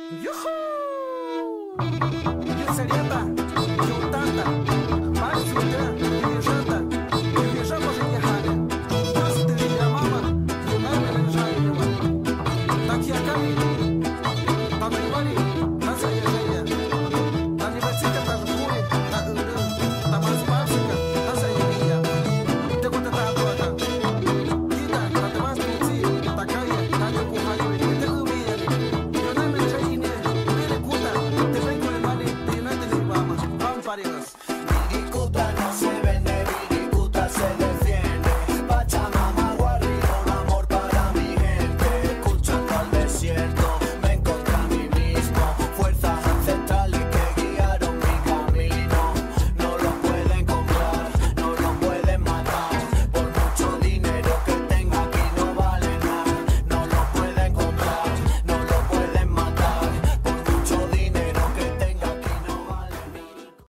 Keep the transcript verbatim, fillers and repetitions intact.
Yuhu! Пиццерета, Юлтата, Максюта, Дирижата, Дирижа може ехали. Just the mama, you never enjoy you. Так я камень.